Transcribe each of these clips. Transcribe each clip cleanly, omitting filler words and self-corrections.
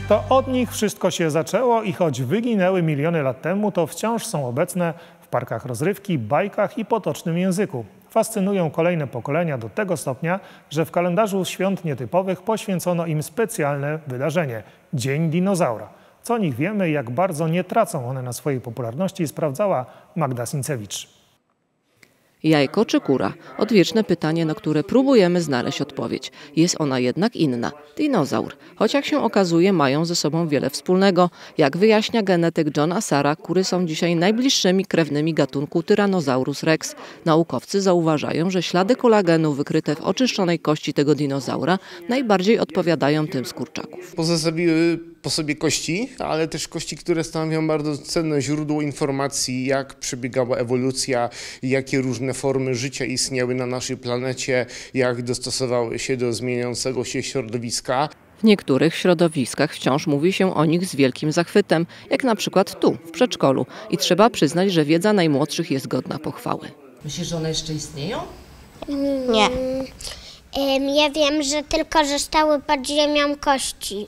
To od nich wszystko się zaczęło i choć wyginęły miliony lat temu, to wciąż są obecne w parkach rozrywki, bajkach i potocznym języku. Fascynują kolejne pokolenia do tego stopnia, że w kalendarzu świąt nietypowych poświęcono im specjalne wydarzenie – Dzień Dinozaura. Co o nich wiemy i jak bardzo nie tracą one na swojej popularności, sprawdzała Magda Sincewicz. Jajko czy kura? Odwieczne pytanie, na które próbujemy znaleźć odpowiedź. Jest ona jednak inna. Dinozaur. Choć jak się okazuje, mają ze sobą wiele wspólnego. Jak wyjaśnia genetyk John Asara, kury są dzisiaj najbliższymi krewnymi gatunku Tyrannosaurus rex. Naukowcy zauważają, że ślady kolagenu wykryte w oczyszczonej kości tego dinozaura najbardziej odpowiadają tym z kurczaków. Pozostawiły po sobie kości, ale też kości, które stanowią bardzo cenne źródło informacji, jak przebiegała ewolucja, jakie różne formy życia istniały na naszej planecie, jak dostosowały się do zmieniającego się środowiska. W niektórych środowiskach wciąż mówi się o nich z wielkim zachwytem, jak na przykład tu, w przedszkolu. I trzeba przyznać, że wiedza najmłodszych jest godna pochwały. Myślisz, że one jeszcze istnieją? Nie. Ja wiem, że tylko zostały pod ziemią kości.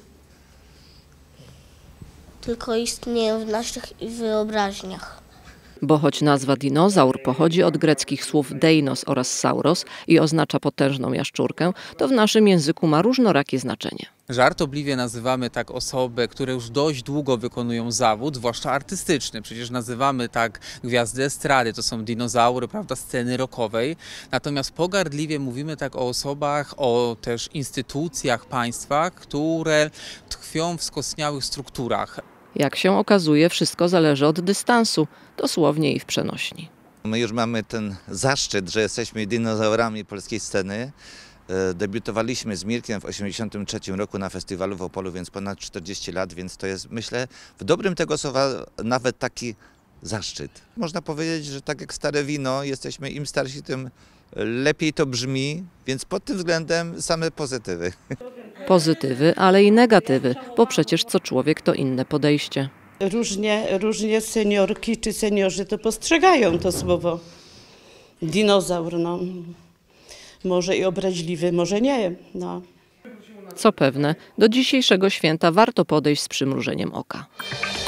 Tylko istnieją w naszych wyobraźniach. Bo choć nazwa dinozaur pochodzi od greckich słów deinos oraz sauros i oznacza potężną jaszczurkę, to w naszym języku ma różnorakie znaczenie. Żartobliwie nazywamy tak osoby, które już dość długo wykonują zawód, zwłaszcza artystyczny. Przecież nazywamy tak gwiazdy estrady, to są dinozaury, prawda, sceny rockowej. Natomiast pogardliwie mówimy tak o osobach, o też instytucjach, państwach, które tkwią w skostniałych strukturach. Jak się okazuje, wszystko zależy od dystansu, dosłownie i w przenośni. My już mamy ten zaszczyt, że jesteśmy dinozaurami polskiej sceny. Debiutowaliśmy z Mirkiem w 1983 roku na festiwalu w Opolu, więc ponad 40 lat, więc to jest, myślę, w dobrym tego słowa nawet taki zaszczyt. Można powiedzieć, że tak jak stare wino, jesteśmy im starsi, tym lepiej to brzmi, więc pod tym względem same pozytywy. Pozytywy, ale i negatywy, bo przecież co człowiek to inne podejście. Różnie seniorki czy seniorzy to postrzegają to słowo dinozaur. No. Może i obraźliwy, może nie. No. Co pewne, do dzisiejszego święta warto podejść z przymrużeniem oka.